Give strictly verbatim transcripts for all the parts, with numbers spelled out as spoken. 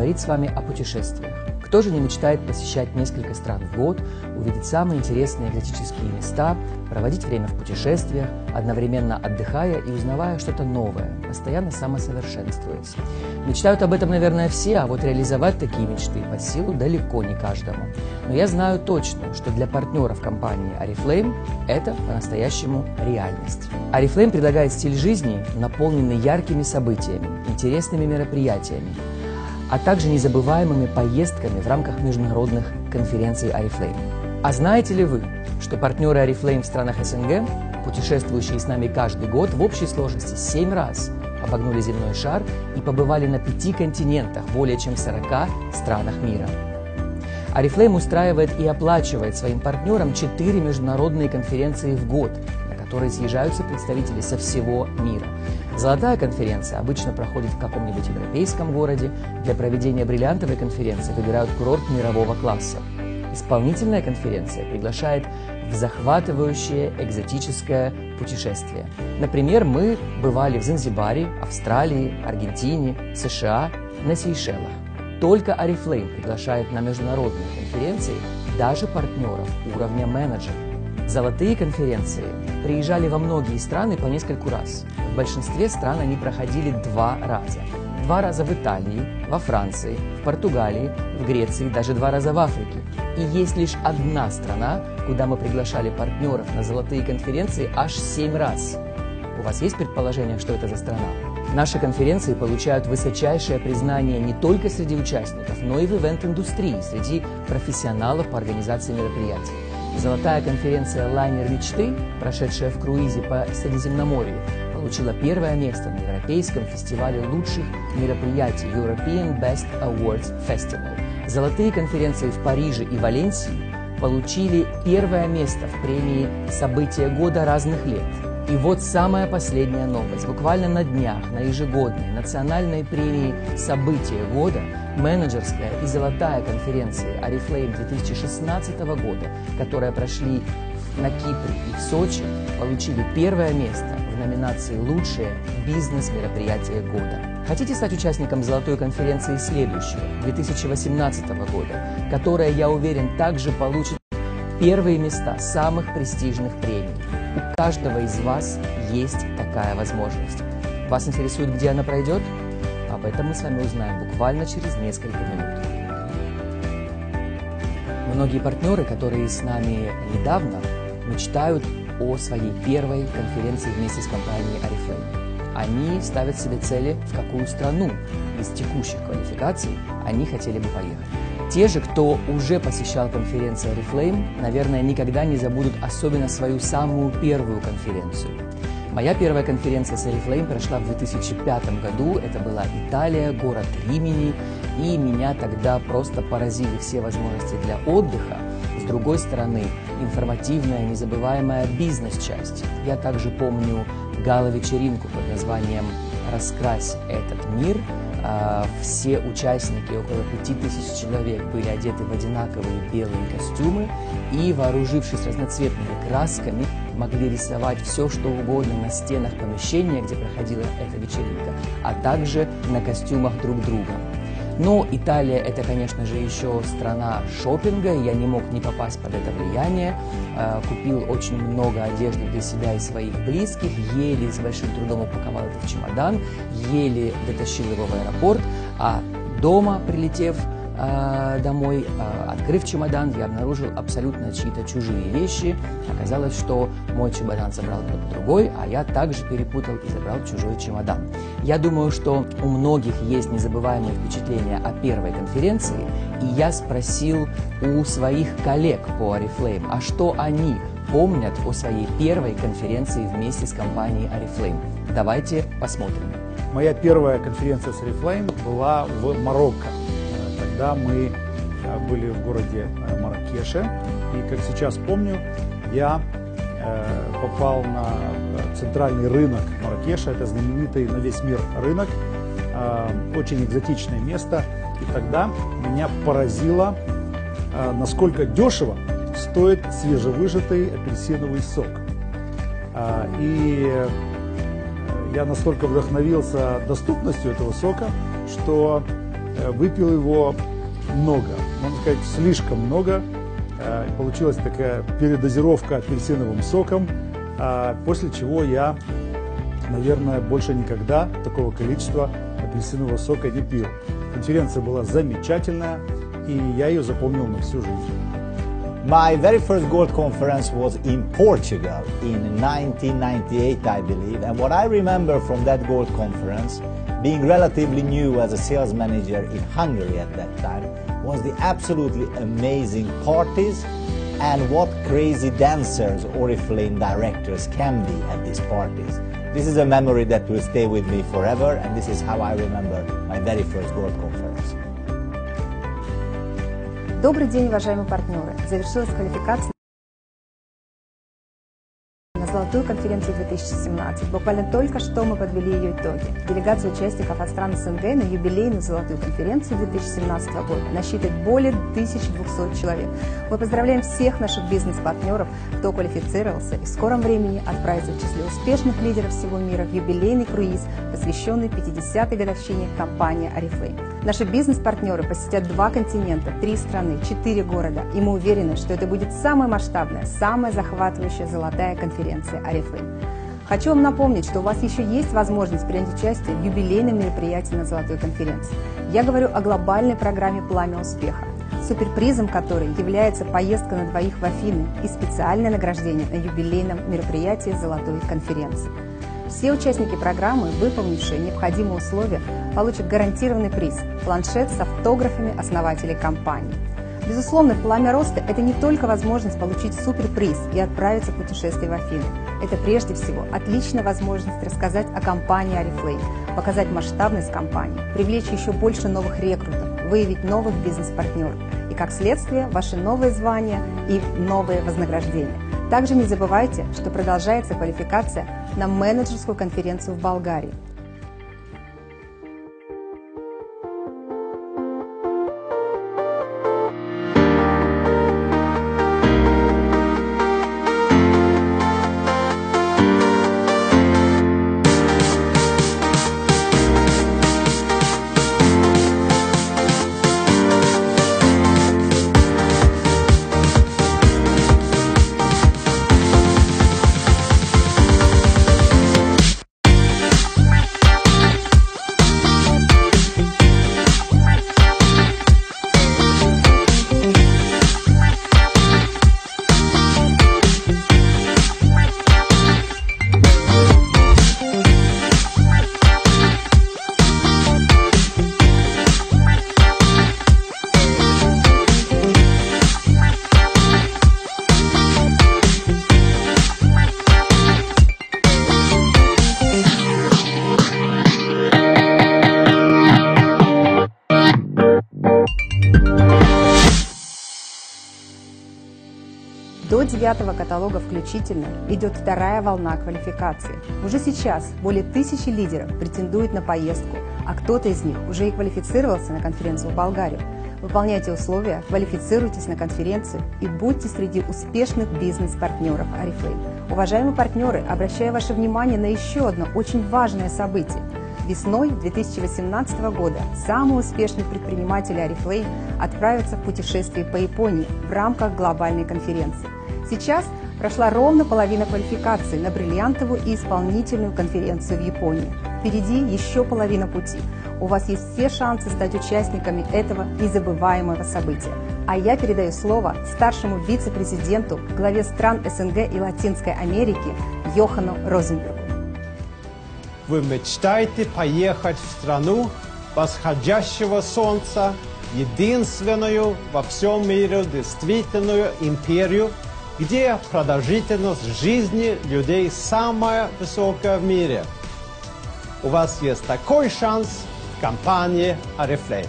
поговорить с вами о путешествиях. Кто же не мечтает посещать несколько стран в год, увидеть самые интересные экзотические места, проводить время в путешествиях, одновременно отдыхая и узнавая что-то новое, постоянно самосовершенствуясь. Мечтают об этом, наверное, все, а вот реализовать такие мечты по силу далеко не каждому. Но я знаю точно, что для партнеров компании Oriflame это по-настоящему реальность. Oriflame предлагает стиль жизни, наполненный яркими событиями, интересными мероприятиями, а также незабываемыми поездками в рамках международных конференций Oriflame. А знаете ли вы, что партнеры Oriflame в странах СНГ, путешествующие с нами каждый год, в общей сложности семь раз обогнули земной шар и побывали на пяти континентах, более чем в сорока странах мира? Oriflame устраивает и оплачивает своим партнерам четыре международные конференции в год, на которые съезжаются представители со всего мира. Золотая конференция обычно проходит в каком-нибудь европейском городе. Для проведения бриллиантовой конференции выбирают курорт мирового класса. Исполнительная конференция приглашает в захватывающее экзотическое путешествие. Например, мы бывали в Занзибаре, Австралии, Аргентине, США, на Сейшелах. Только Oriflame приглашает на международные конференции даже партнеров уровня менеджера. Золотые конференции приезжали во многие страны по нескольку раз. В большинстве стран они проходили два раза. Два раза в Италии, во Франции, в Португалии, в Греции, даже два раза в Африке. И есть лишь одна страна, куда мы приглашали партнеров на золотые конференции аж семь раз. У вас есть предположение, что это за страна? Наши конференции получают высочайшее признание не только среди участников, но и в ивент-индустрии, среди профессионалов по организации мероприятий. Золотая конференция «Лайнер мечты», прошедшая в круизе по Средиземноморью, получила первое место на Европейском фестивале лучших мероприятий European Best Awards Festival. Золотые конференции в Париже и Валенсии получили первое место в премии «События года разных лет». И вот самая последняя новость. Буквально на днях на ежегодной национальной премии «События года» менеджерская и золотая конференции Oriflame две тысячи шестнадцатого года, которые прошли на Кипре и в Сочи, получили первое место в номинации «Лучшее бизнес-мероприятие года». Хотите стать участником золотой конференции следующего, две тысячи восемнадцатого года, которая, я уверен, также получит первые места самых престижных премий? У каждого из вас есть такая возможность. Вас интересует, где она пройдет? Об этом мы с вами узнаем буквально через несколько минут. Многие партнеры, которые с нами недавно, мечтают о своей первой конференции вместе с компанией Oriflame. Они ставят себе цели, в какую страну из текущих квалификаций они хотели бы поехать. Те же, кто уже посещал конференцию Oriflame, наверное, никогда не забудут особенно свою самую первую конференцию. Моя первая конференция с Oriflame прошла в две тысячи пятом году. Это была Италия, город Римини, и меня тогда просто поразили все возможности для отдыха. С другой стороны, информативная, незабываемая бизнес-часть. Я также помню гала-вечеринку под названием «Раскрась этот мир». Все участники, около пяти тысяч человек, были одеты в одинаковые белые костюмы и, вооружившись разноцветными красками, могли рисовать все, что угодно на стенах помещения, где проходила эта вечеринка, а также на костюмах друг друга. Но Италия – это, конечно же, еще страна шопинга, я не мог не попасть под это влияние. Купил очень много одежды для себя и своих близких, еле с большим трудом упаковал это в чемодан, еле дотащил его в аэропорт, а дома, прилетев домой, открыв чемодан, я обнаружил абсолютно чьи-то чужие вещи. Оказалось, что мой чемодан забрал кто-то другой, а я также перепутал и забрал чужой чемодан. Я думаю, что у многих есть незабываемые впечатления о первой конференции, и я спросил у своих коллег по Oriflame, а что они помнят о своей первой конференции вместе с компанией Oriflame. Давайте посмотрим. Моя первая конференция с Oriflame была в Марокко. Тогда мы были в городе Марракеше, и, как сейчас помню, я попал на центральный рынок Марракеша, это знаменитый на весь мир рынок, очень экзотичное место, и тогда меня поразило, насколько дешево стоит свежевыжатый апельсиновый сок. И я настолько вдохновился доступностью этого сока, что выпил его много, можно сказать, слишком много. Получилась такая передозировка апельсиновым соком, после чего я, наверное, больше никогда такого количества апельсинового сока не пил. Конференция была замечательная, и я ее запомнил на всю жизнь. My very first Gold Conference was in Portugal in nineteen ninety-eight, I believe. And what I remember from that Gold Conference, being relatively new as a sales manager in Hungary at that time, was the absolutely amazing parties and what crazy dancers Oriflame directors can be at these parties. This is a memory that will stay with me forever, and this is how I remember my very first Gold Conference. Добрый день, уважаемые партнеры! Завершилась квалификация на Золотую конференцию две тысячи семнадцать. Буквально только что мы подвели ее итоги. Делегация участников от стран СНГ на юбилейную Золотую конференцию две тысячи семнадцатого года насчитывает более тысячи двухсот человек. Мы поздравляем всех наших бизнес-партнеров, кто квалифицировался и в скором времени отправится в числе успешных лидеров всего мира в юбилейный круиз, посвященный пятидесятой годовщине компании Oriflame. Наши бизнес-партнеры посетят два континента, три страны, четыре города, и мы уверены, что это будет самая масштабная, самая захватывающая золотая конференция Oriflame. Хочу вам напомнить, что у вас еще есть возможность принять участие в юбилейном мероприятии на Золотой конференции. Я говорю о глобальной программе «Пламя успеха», суперпризом которой является поездка на двоих в Афины и специальное награждение на юбилейном мероприятии Золотой конференции. Все участники программы, выполнившие необходимые условия, получат гарантированный приз – планшет с автографами основателей компании. Безусловно, «Пламя роста» – это не только возможность получить суперприз и отправиться в путешествие в Афины. Это прежде всего отличная возможность рассказать о компании Oriflame, показать масштабность компании, привлечь еще больше новых рекрутов, выявить новых бизнес-партнеров и, как следствие, ваши новые звания и новые вознаграждения. Также не забывайте, что продолжается квалификация на менеджерскую конференцию в Болгарии. До девятого каталога включительно идет вторая волна квалификации. Уже сейчас более тысячи лидеров претендуют на поездку, а кто-то из них уже и квалифицировался на конференцию в Болгарию. Выполняйте условия, квалифицируйтесь на конференцию и будьте среди успешных бизнес-партнеров Oriflame. Уважаемые партнеры, обращаю ваше внимание на еще одно очень важное событие. Весной две тысячи восемнадцатого года самые успешные предприниматели Oriflame отправятся в путешествие по Японии в рамках глобальной конференции. Сейчас прошла ровно половина квалификации на бриллиантовую и исполнительную конференцию в Японии. Впереди еще половина пути. У вас есть все шансы стать участниками этого незабываемого события. А я передаю слово старшему вице-президенту, главе стран СНГ и Латинской Америки Йохану Розенбергу. Вы мечтаете поехать в страну восходящего солнца, единственную во всем мире действительную империю, где продолжительность жизни людей самая высокая в мире. У вас есть такой шанс в компании Oriflame.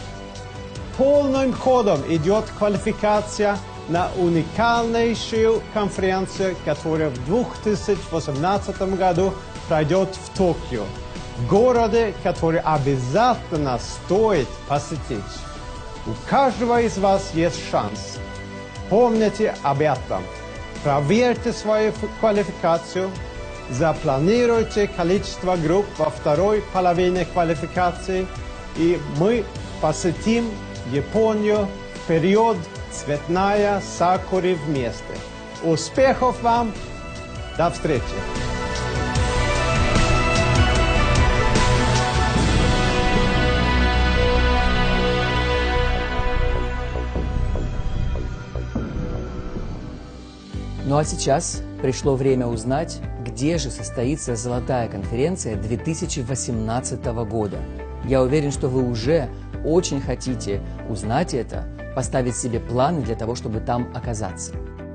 Полным ходом идет квалификация на уникальнейшую конференцию, которая в две тысячи восемнадцатом году пройдет в Токио, в городе, который обязательно стоит посетить. У каждого из вас есть шанс. Помните об этом. Проверьте свою квалификацию, запланируйте количество групп во второй половине квалификации, и мы посетим Японию в период цветная сакуры вместе. Успехов вам! До встречи! Ну а сейчас пришло время узнать, где же состоится Золотая конференция две тысячи восемнадцатого года. Я уверен, что вы уже очень хотите узнать это, поставить себе планы для того, чтобы там оказаться.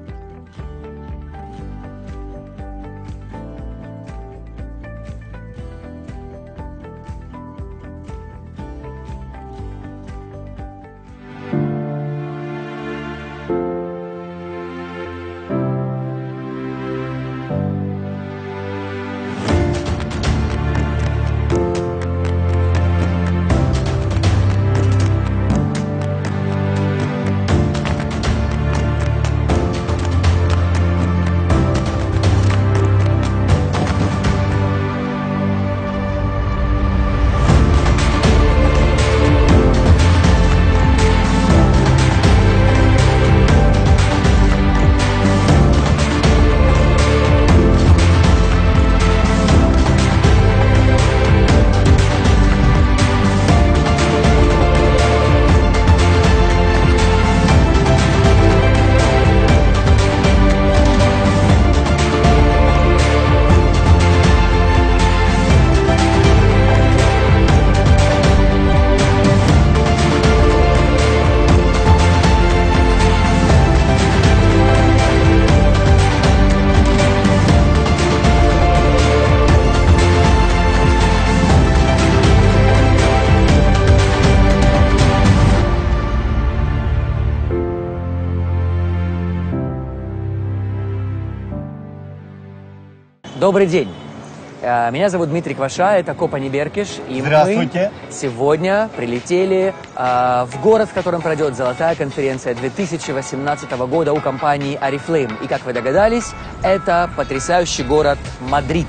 Добрый день. Меня зовут Дмитрий Кваша, это Копани Беркиш. И Здравствуйте. Мы сегодня прилетели э, в город, в котором пройдет Золотая конференция две тысячи восемнадцатого года у компании Oriflame. И, как вы догадались, это потрясающий город Мадрид.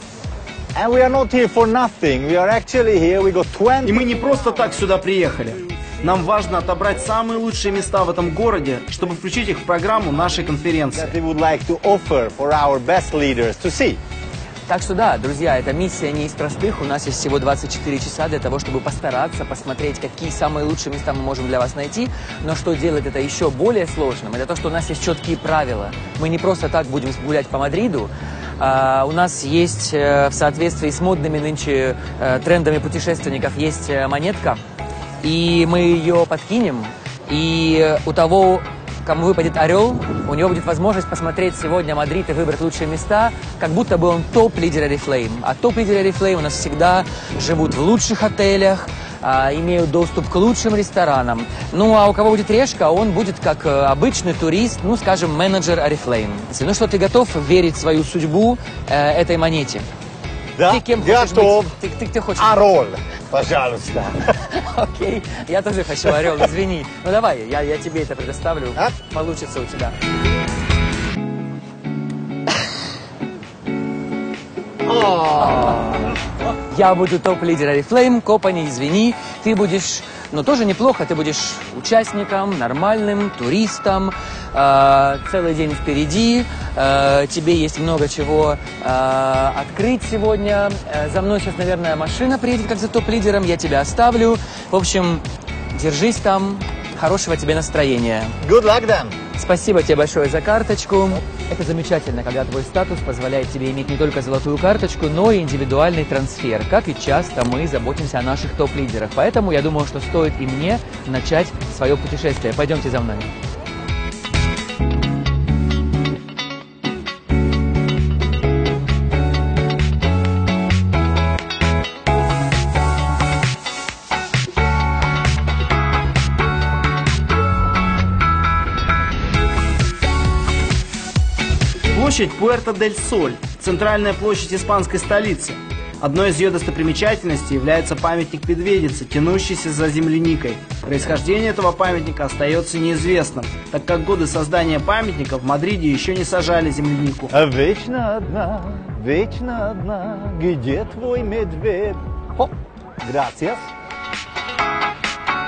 And we are not here for nothing. We are actually here. We got twenty. И мы не просто так сюда приехали. Нам важно отобрать самые лучшие места в этом городе, чтобы включить их в программу нашей конференции. That we would like to offer for our best leaders to see. Так что да, друзья, эта миссия не из простых. У нас есть всего двадцать четыре часа для того, чтобы постараться посмотреть, какие самые лучшие места мы можем для вас найти. Но что делает это еще более сложным, это то, что у нас есть четкие правила. Мы не просто так будем гулять по Мадриду. Uh, у нас есть, uh, в соответствии с модными нынче uh, трендами путешественников, есть uh, монетка, и мы ее подкинем, и у того, кому выпадет орел, у него будет возможность посмотреть сегодня Мадрид и выбрать лучшие места, как будто бы он топ-лидер Oriflame. А топ-лидеры Oriflame у нас всегда живут в лучших отелях, а, имеют доступ к лучшим ресторанам. Ну, а у кого будет решка, он будет как а, обычный турист, ну, скажем, менеджер Oriflame. Ну что, ты готов верить в свою судьбу э, этой монете? Да, ты кем я хочешь готов. быть? Ты, ты, ты хочешь... Орел, пожалуйста. Окей, я тоже хочу орел, извини. Ну давай, я, я тебе это предоставлю. А? Получится у тебя. Я буду топ-лидер Oriflame, Копани, извини. Ты будешь, ну тоже неплохо, ты будешь участником, нормальным, туристом. Э, целый день впереди. Э, тебе есть много чего э, открыть сегодня. Э, за мной сейчас, наверное, машина приедет, как за топ-лидером. Я тебя оставлю. В общем, держись там. Хорошего тебе настроения. Good luck then. Спасибо тебе большое за карточку. Это замечательно, когда твой статус позволяет тебе иметь не только золотую карточку, но и индивидуальный трансфер. Как и часто мы заботимся о наших топ-лидерах. Поэтому я думаю, что стоит и мне начать свое путешествие. Пойдемте за мной. Площадь Пуэрто-дель-Соль, центральная площадь испанской столицы. Одной из ее достопримечательностей является памятник медведице, тянущийся за земляникой. Происхождение этого памятника остается неизвестным, так как в годы создания памятника в Мадриде еще не сажали землянику. А вечно одна, вечно одна, где твой медведь? О, gracias.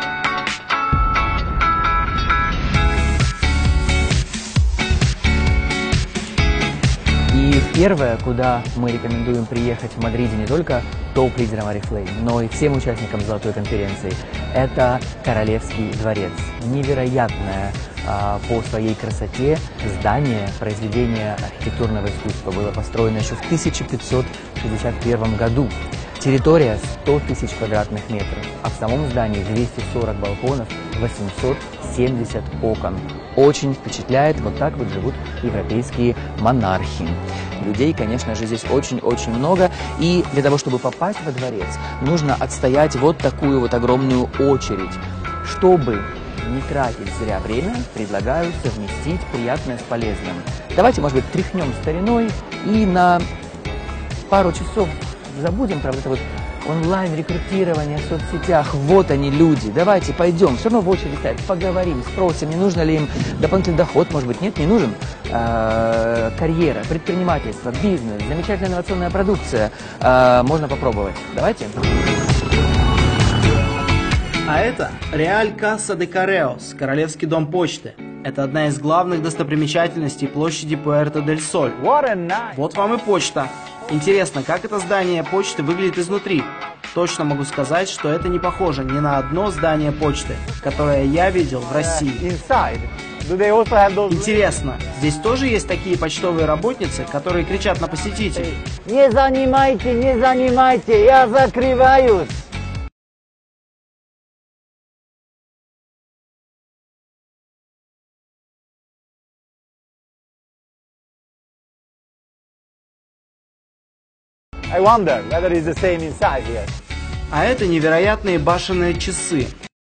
Первое, куда мы рекомендуем приехать в Мадриде не только топ-лидерам Oriflame, но и всем участникам Золотой конференции, это Королевский дворец. Невероятное а, по своей красоте здание, произведение архитектурного искусства, было построено еще в тысяча пятьсот шестьдесят первом году. Территория сто тысяч квадратных метров, а в самом здании двести сорок балконов, восемьсот семьдесят окон. Очень впечатляет, вот так вот живут европейские монархи. Людей, конечно же, здесь очень-очень много, и для того, чтобы попасть во дворец, нужно отстоять вот такую вот огромную очередь. Чтобы не тратить зря время, предлагаю совместить приятное с полезным. Давайте, может быть, тряхнем стариной и на пару часов забудем, правда, это вот онлайн-рекрутирование в соцсетях. Вот они, люди. Давайте пойдем, все равно в очередь стоять, поговорим, спросим, не нужно ли им дополнительный доход, может быть, нет, не нужен. Э-э- карьера, предпринимательство, бизнес, замечательная инновационная продукция. Э-э- можно попробовать. Давайте. А это Реаль Касса де Корреос, Королевский дом почты. Это одна из главных достопримечательностей площади Пуэрто-дель-Соль. Вот вам и почта. Интересно, как это здание почты выглядит изнутри? Точно могу сказать, что это не похоже ни на одно здание почты, которое я видел в России. Интересно, здесь тоже есть такие почтовые работницы, которые кричат на посетителей? Не занимайте, не занимайте, я закрываюсь. I wonder whether it's the same inside here. А это невероятные башенные часы.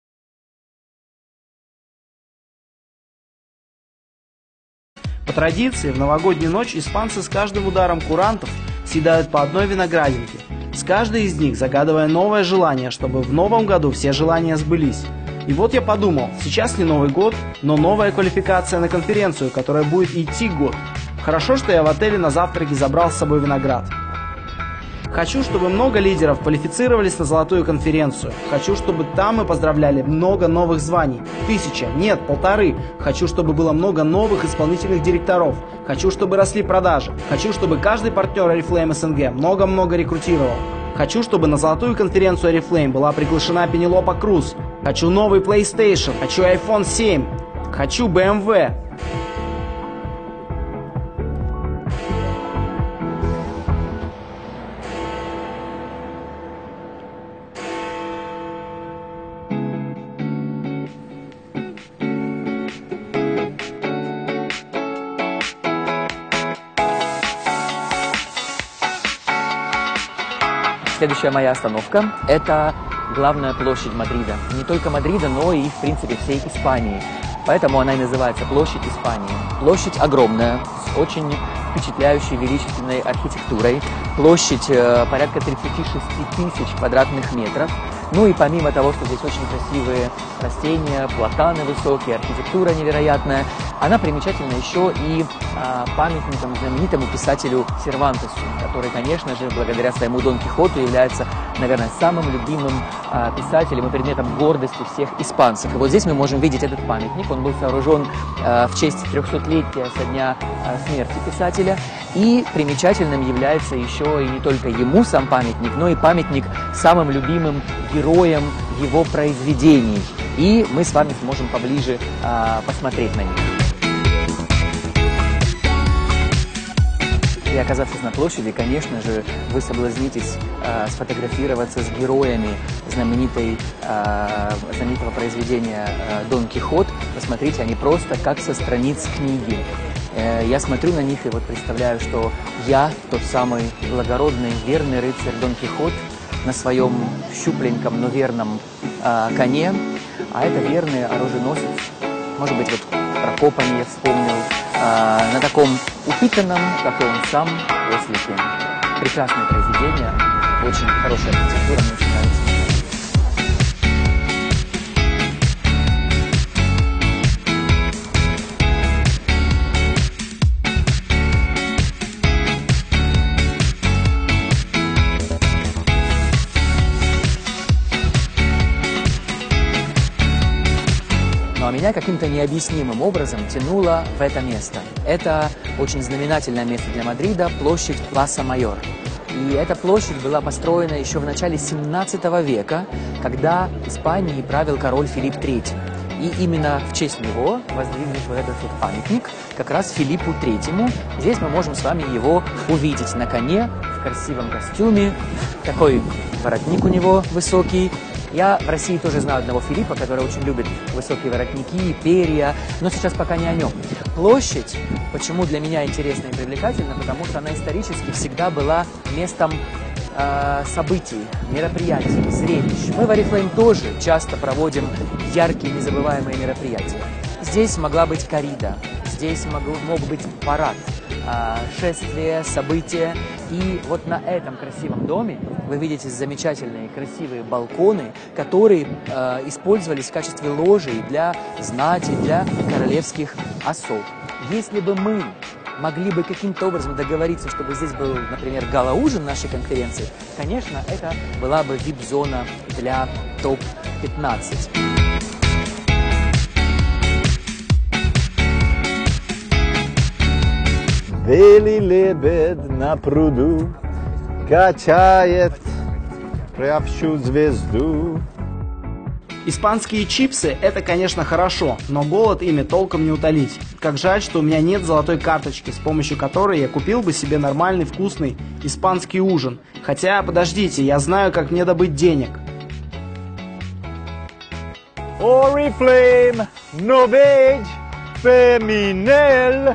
По традиции, в новогоднюю ночь испанцы с каждым ударом курантов съедают по одной виноградинке, с каждой из них загадывая новое желание, чтобы в новом году все желания сбылись. И вот я подумал, сейчас не Новый год, но новая квалификация на конференцию, которая будет идти год. Хорошо, что я в отеле на завтраке забрал с собой виноград. Хочу, чтобы много лидеров квалифицировались на Золотую конференцию. Хочу, чтобы там мы поздравляли много новых званий. Тысяча, нет, полторы. Хочу, чтобы было много новых исполнительных директоров. Хочу, чтобы росли продажи. Хочу, чтобы каждый партнер Oriflame эс эн гэ много-много рекрутировал. Хочу, чтобы на Золотую конференцию Oriflame была приглашена Пенелопа Круз. Хочу новый PlayStation. Хочу айфон семь. Хочу бэ эм вэ. Следующая моя остановка – это главная площадь Мадрида. Не только Мадрида, но и, в принципе, всей Испании. Поэтому она и называется Площадь Испании. Площадь огромная, с очень впечатляющей, величественной архитектурой. Площадь э, порядка тридцати шести тысяч квадратных метров. Ну и помимо того, что здесь очень красивые растения, платаны высокие, архитектура невероятная, она примечательна еще и а, памятником знаменитому писателю Сервантесу, который, конечно же, благодаря своему Дон Кихоту является, наверное, самым любимым а, писателем и предметом гордости всех испанцев. И вот здесь мы можем видеть этот памятник. Он был сооружен а, в честь трехсотлетия со дня а, смерти писателя. И примечательным является еще и не только ему сам памятник, но и памятник самым любимым героям его произведений. И мы с вами сможем поближе а, посмотреть на них. И оказавшись на площади, конечно же, вы соблазнитесь э, сфотографироваться с героями знаменитой, э, знаменитого произведения э, «Дон Кихот». Посмотрите, они просто как со страниц книги. Э, я смотрю на них и вот представляю, что я тот самый благородный, верный рыцарь Дон Кихот на своем щупленьком, но верном э, коне, а это верный оруженосец. Может быть, вот про Копани я вспомнил. Э, на таком упитанном, как и он сам, ослике. Прекрасное произведение, очень хорошая архитектура, мне очень нравится. Ну а меня каким-то необъяснимым образом тянуло в это место. Это очень знаменательное место для Мадрида, площадь Пласа Майор. И эта площадь была построена еще в начале семнадцатого века, когда Испанией правил король Филипп третий. И именно в честь него воздвигнут вот этот вот памятник как раз Филиппу третьему. Здесь мы можем с вами его увидеть на коне, в красивом костюме. Такой воротник у него высокий. Я в России тоже знаю одного Филиппа, который очень любит высокие воротники, перья, но сейчас пока не о нем. Площадь, почему для меня интересна и привлекательна, потому что она исторически всегда была местом э, событий, мероприятий, зрелищ. Мы в Oriflame тоже часто проводим яркие, незабываемые мероприятия. Здесь могла быть коррида, здесь мог, мог быть парад, э, шествие, события. И вот на этом красивом доме вы видите замечательные красивые балконы, которые э, использовались в качестве ложей для знати, для королевских особ. Если бы мы могли бы каким-то образом договориться, чтобы здесь был, например, гала-ужин нашей конференции, конечно, это была бы вип-зона для топ пятнадцать. Белый лебедь на пруду качает приобщу звезду. Испанские чипсы – это, конечно, хорошо, но голод ими толком не утолить. Как жаль, что у меня нет золотой карточки, с помощью которой я купил бы себе нормальный вкусный испанский ужин. Хотя, подождите, я знаю, как мне добыть денег. Oriflame, novage, feminel.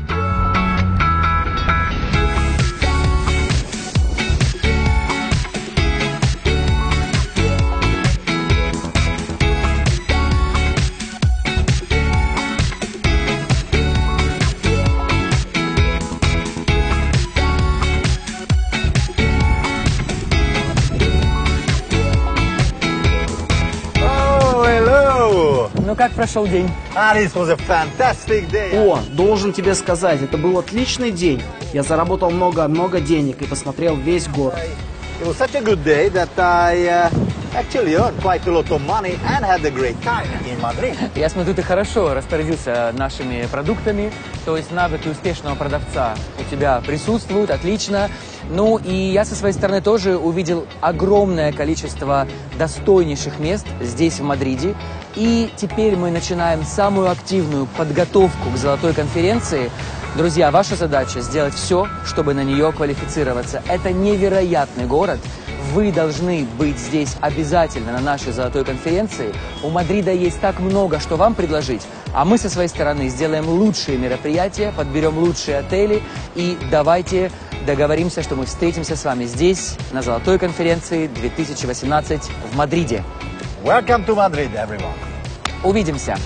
Ну как прошел день? Ah, this was a fantastic day. О, должен тебе сказать, это был отличный день. Я заработал много-много денег и посмотрел весь город. It was such a good day that I uh, actually earned quite a lot of money and had a great time in Madrid. Я смотрю, ты хорошо распорядился нашими продуктами, то есть навыки успешного продавца у тебя присутствуют, отлично. Ну и я со своей стороны тоже увидел огромное количество достойнейших мест здесь, в Мадриде. И теперь мы начинаем самую активную подготовку к золотой конференции. Друзья, ваша задача сделать все, чтобы на нее квалифицироваться. Это невероятный город. Вы должны быть здесь обязательно на нашей золотой конференции. У Мадрида есть так много, что вам предложить. А мы со своей стороны сделаем лучшие мероприятия, подберем лучшие отели. И давайте договоримся, что мы встретимся с вами здесь, на золотой конференции две тысячи восемнадцать в Мадриде. Welcome to Madrid, everyone. Увидимся!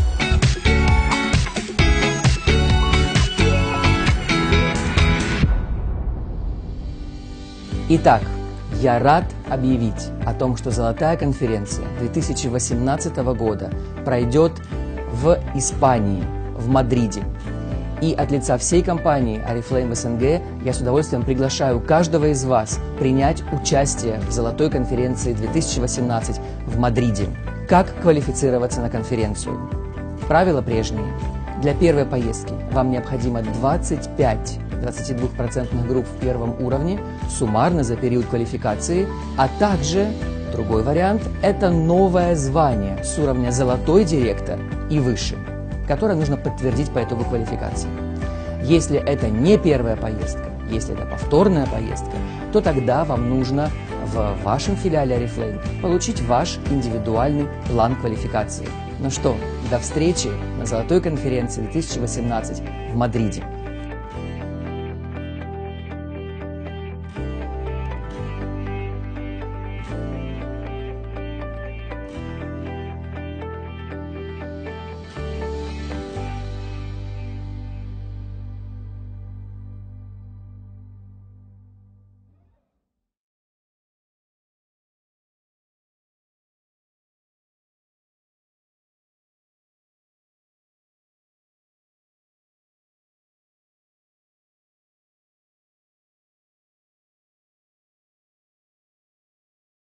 Итак, я рад объявить о том, что золотая конференция две тысячи восемнадцатого года пройдет в Испании, в Мадриде. И от лица всей компании Oriflame в СНГ я с удовольствием приглашаю каждого из вас принять участие в золотой конференции две тысячи восемнадцать в Мадриде. Как квалифицироваться на конференцию? Правила прежние. Для первой поездки вам необходимо двадцать пять двадцатидвухпроцентных групп в первом уровне, суммарно за период квалификации, а также, другой вариант, это новое звание с уровня «Золотой директор» и выше, которое нужно подтвердить по итогу квалификации. Если это не первая поездка, если это повторная поездка, то тогда вам нужно в вашем филиале Oriflame получить ваш индивидуальный план квалификации. Ну что, до встречи на золотой конференции две тысячи восемнадцать в Мадриде.